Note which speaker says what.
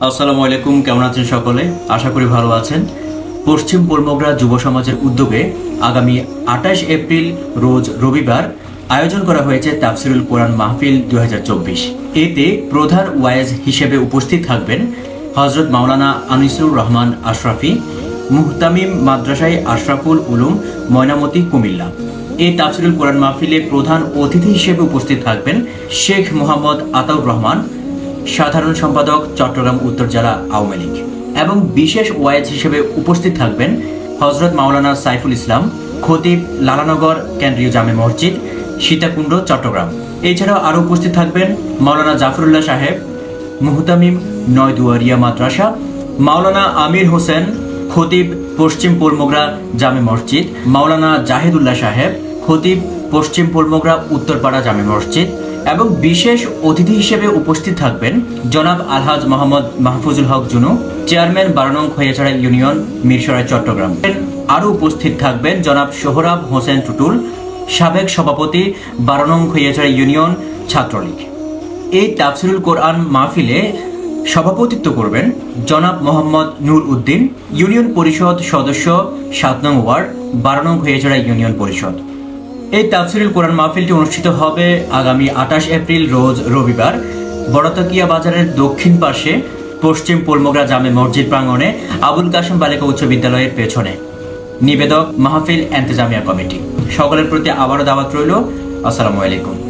Speaker 1: আসসালামু আলাইকুম, কেমন আছেন সকলে? আশা করি ভালো আছেন। পশ্চিম পোলমোগরা যুব সমাজের উদ্যোগে আগামী 28 এপ্রিল রোজ রবিবার আয়োজন করা হয়েছে তাফসিরুল কোরআন মাহফিল 2024। এতে প্রধান ওয়াইজ হিসেবে উপস্থিত থাকবেন হযরত মাওলানা আনিসুর রহমান আশরাফি, মুহতামিম মাদ্রাসায় আশরাফুল উলুম, ময়নামতি, কুমিল্লা। এই তাফসিরুল কোরআন মাহফিলে প্রধান অতিথি হিসেবে উপস্থিত থাকবেন শেখ মোহাম্মদ আতাউর রহমান, সাধারণ সম্পাদক, চট্টগ্রাম উত্তর জেলা আওয়ামী লীগ। এবং বিশেষ ওয়াইজ হিসেবে উপস্থিত থাকবেন হযরত মাওলানা সাইফুল ইসলাম, খতিব, লালানগর কেন্দ্রীয় জামে মসজিদ, সীতাকুণ্ড, চট্টগ্রাম। এছাড়াও আরও উপস্থিত থাকবেন মাওলানা জাফরুল্লাহ সাহেব, মুহতামিম, নয়দুয়ারিয়া মাদ্রাসা, মাওলানা আমির হোসেন, খতিব, পশ্চিম পোলমোগরা জামে মসজিদ, মাওলানা জাহিদুল্লাহ সাহেব, খতিব, পশ্চিম পোলমোগরা উত্তরপাড়া জামে মসজিদ। এবং বিশেষ অতিথি হিসেবে উপস্থিত থাকবেন জনাব আলহাজ মোহাম্মদ মাহফুজুল হক জুনু, চেয়ারম্যান 12 নং খৈয়াছড়া ইউনিয়ন, মিরসরাই, চট্টগ্রাম। আরও উপস্থিত থাকবেন জনাব সোহরাব হোসেন টুটুল, সাবেক সভাপতি, 12 নং খৈয়াছড়া ইউনিয়ন ছাত্রলীগ। এই তাফসিরুল কোরআন মাহফিলে সভাপতিত্ব করবেন জনাব মোহাম্মদ নূর উদ্দিন, ইউনিয়ন পরিষদ সদস্য, 7 নং ওয়ার্ড, 12 নং খৈয়াছড়া ইউনিয়ন পরিষদ। এই তাফসিরুল কোরআন মাহফিলটি অনুষ্ঠিত হবে আগামী 28 এপ্রিল রোজ রবিবার বড়তকিয়া বাজারের দক্ষিণ পাশে পশ্চিম পোলমোগরা জামে মসজিদ প্রাঙ্গণে আবুল কাশেম বালিকা উচ্চ বিদ্যালয়ের পেছনে। নিবেদক মাহফিল এন্তেজামিয়া কমিটি। সকলের প্রতি আবারও দাওয়াত রইল। আসসালামু আলাইকুম।